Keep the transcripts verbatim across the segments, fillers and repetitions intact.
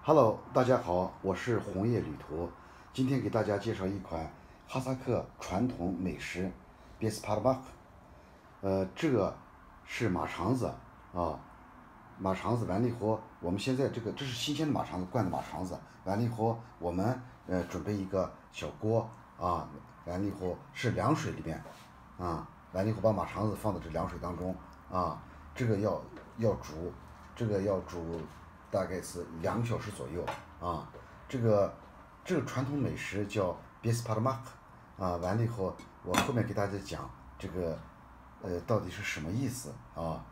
Hello，大家好，我是红叶旅途。今天给大家介绍一款哈萨克传统美食 besparmak。呃，这个是马肠子啊，马肠子完了以后，我们现在这个这是新鲜的马肠子，灌的马肠子。完了以后，我们呃准备一个小锅啊，完了以后是凉水里边啊，完了以后把马肠子放到这凉水当中啊，这个要要煮，这个要煮。大概是两个小时左右啊，这个这个传统美食叫 besparmak 啊，完了以后我后面给大家讲这个呃到底是什么意思啊。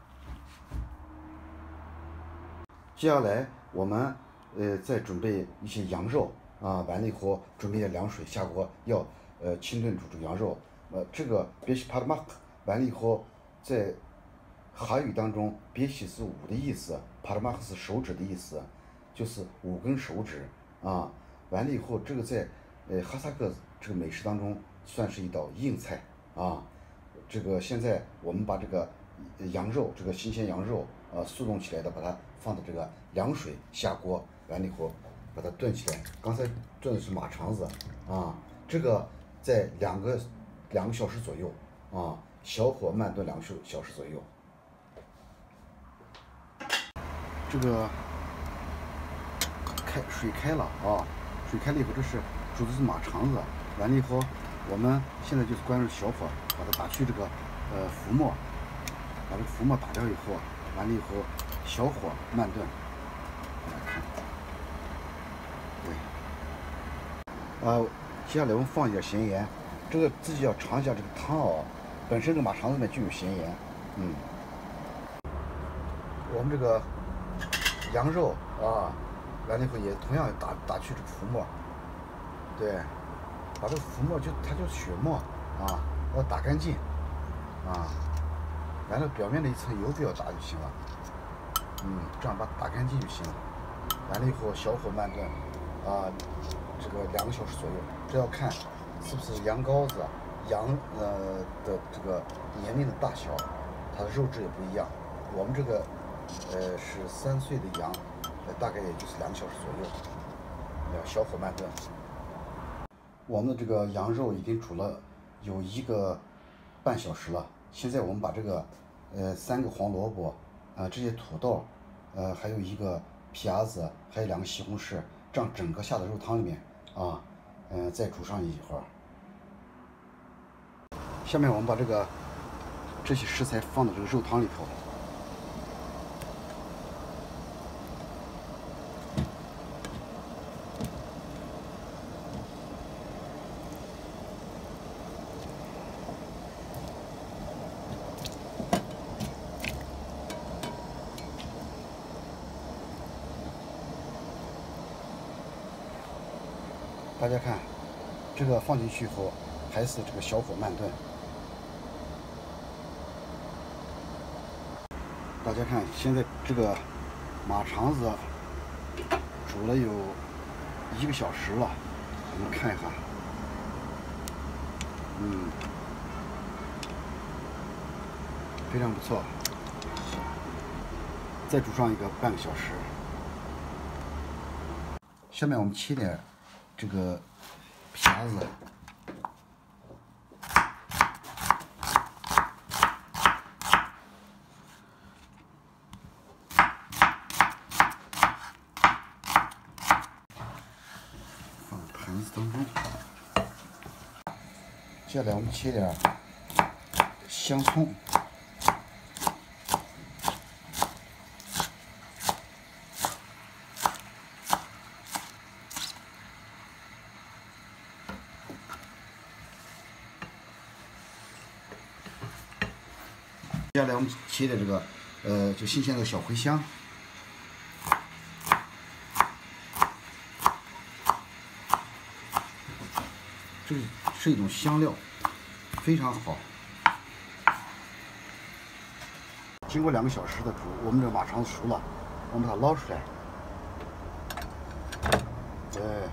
接下来我们呃再准备一些羊肉啊，完了以后准备点凉水下锅，要呃清炖煮这个羊肉，呃这个 besparmak 完了以后在。哈语当中，别西是五的意思，帕拉马克是手指的意思，就是五根手指啊。完了以后，这个在呃哈萨克这个美食当中算是一道硬菜啊。这个现在我们把这个羊肉，这个新鲜羊肉啊速冻起来的，把它放到这个凉水下锅，完了以后把它炖起来。刚才炖的是马肠子啊，这个在两个两个小时左右啊，小火慢炖两个小时左右。这个开水开了啊，水开了以后，这是煮的是马肠子。完了以后，我们现在就是关着小火，把它打去这个呃浮沫，把这个浮沫打掉以后，完了以后小火慢炖。大家看，对，啊，接下来我们放一点咸盐，这个自己要尝一下这个汤啊，本身这个马肠子里面就有咸盐，嗯，我们这个。羊肉啊，完了以后也同样打打去这个浮沫，对，把这个浮沫就它就是血沫啊，要打干净啊，完了表面的一层油不要打就行了，嗯，这样把它打干净就行了。完了以后小火慢炖啊，这个两个小时左右，这要看是不是羊羔子、羊呃的这个年龄的大小，它的肉质也不一样。我们这个。呃，是三岁的羊，呃，大概也就是两个小时左右，要小火慢炖。我们的这个羊肉已经煮了有一个半小时了。现在我们把这个呃三个黄萝卜啊、呃、这些土豆，呃还有一个皮牙子，还有两个西红柿，这样整个下到肉汤里面啊，嗯、呃、再煮上一会儿。下面我们把这个这些食材放到这个肉汤里头。大家看，这个放进去以后，还是这个小火慢炖。大家看，现在这个马肠子煮了有一个小时了，我们看一下，嗯，非常不错。再煮上一个半个小时。下面我们切点这个皮牙子。放盘子当中。接下来我们切点香葱。接下来我们切的这个，呃，就新鲜的小茴香，这是一种香料，非常好。经过两个小时的煮，我们这个马肠子熟了，我们把它捞出来。哎，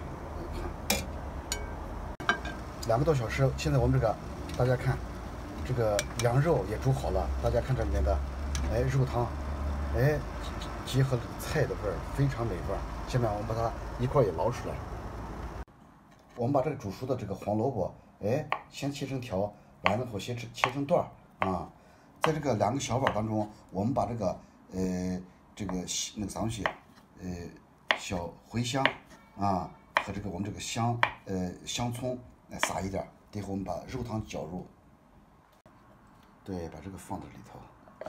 看，两个多小时，现在我们这个，大家看。这个羊肉也煮好了，大家看这里面的，哎，肉汤，哎，结合了菜的味儿，非常美味儿。 下面我们把它一块也捞出来。我们把这个煮熟的这个黄萝卜，哎，先切成条，完了后先切切成段儿啊。在这个两个小碗当中，我们把这个呃这个那个啥东西，呃小茴香啊和这个我们这个香呃香葱来撒一点，最后我们把肉汤搅入，对，把这个放在里头。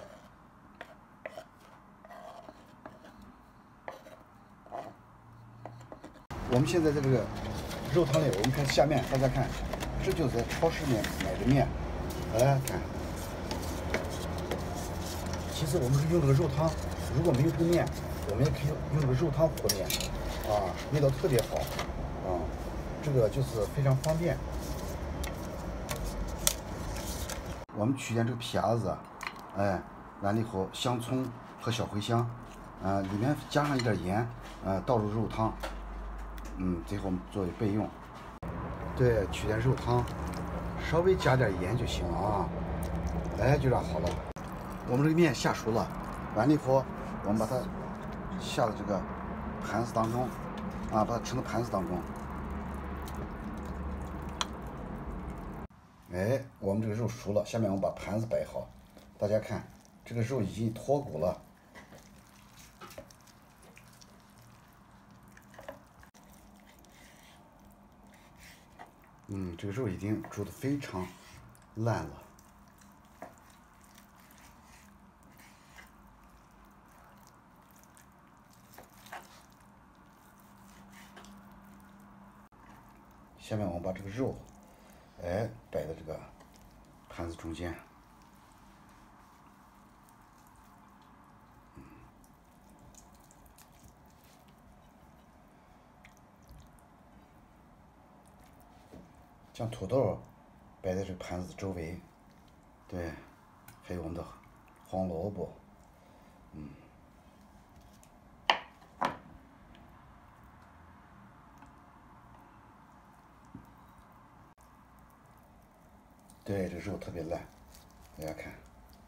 我们现在在这个肉汤里，我们开始下面，大家看，这就是在超市里面买的面，来看。其实我们是用这个肉汤，如果没有这个面，我们也可以用这个肉汤和面，啊，味道特别好，啊，这个就是非常方便。我们取点这个皮牙子，哎，完了以后香葱和小茴香，呃，里面加上一点盐，呃，倒入肉汤。嗯，最后我们作为备用。对，取点肉汤，稍微加点盐就行了啊。哎，就这样好了。我们这个面下熟了，完了以后，我们把它下到这个盘子当中，啊，把它盛到盘子当中。哎，我们这个肉熟了，下面我们把盘子摆好，大家看，这个肉已经脱骨了。嗯，这个肉已经煮得非常烂了。下面我们把这个肉，哎，摆在这个盘子中间。嗯，将土豆摆在这个盘子周围，对，还有我们的黄萝卜，嗯，对，这肉特别烂，大家看。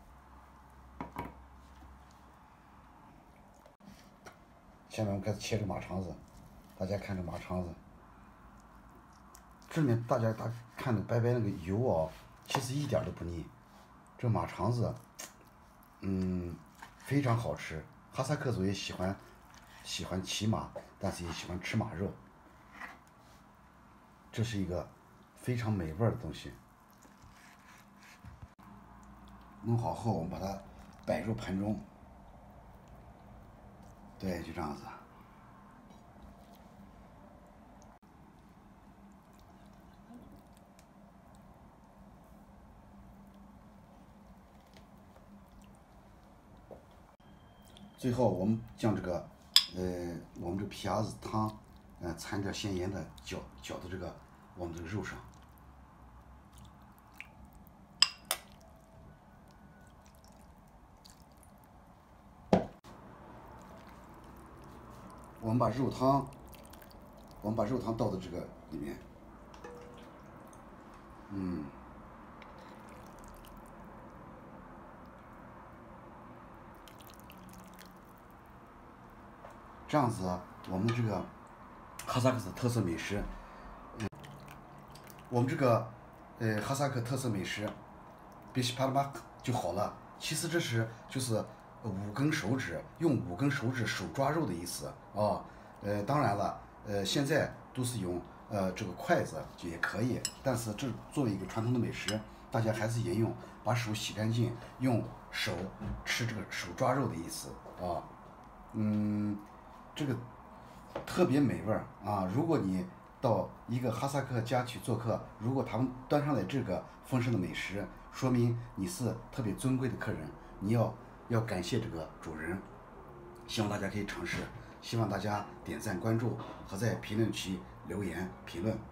下面我们开始切这马肠子，大家看这马肠子，这里面大家大看着白白那个油啊，其实一点都不腻。这马肠子，嗯，非常好吃。哈萨克族也喜欢喜欢骑马，但是也喜欢吃马肉。这是一个非常美味的东西。弄好后，我们把它摆入盆中。对，就这样子。最后，我们将这个，呃，我们这皮牙子汤，呃，掺点咸盐的搅搅到这个我们这个肉上。我们把肉汤，我们把肉汤倒到这个里面，嗯，这样子我们这个哈萨克的特色美食，嗯，我们这个呃哈萨克特色美食，比西帕拉马就好了。其实这是就是五根手指，用五根手指手抓肉的意思啊。呃，当然了，呃，现在都是用呃这个筷子也可以，但是这作为一个传统的美食，大家还是沿用把手洗干净，用手吃这个手抓肉的意思啊。嗯，这个特别美味儿啊！如果你到一个哈萨克家去做客，如果他们端上来这个丰盛的美食，说明你是特别尊贵的客人，你要要感谢这个主人。希望大家可以尝试，希望大家点赞、关注和在评论区留言评论。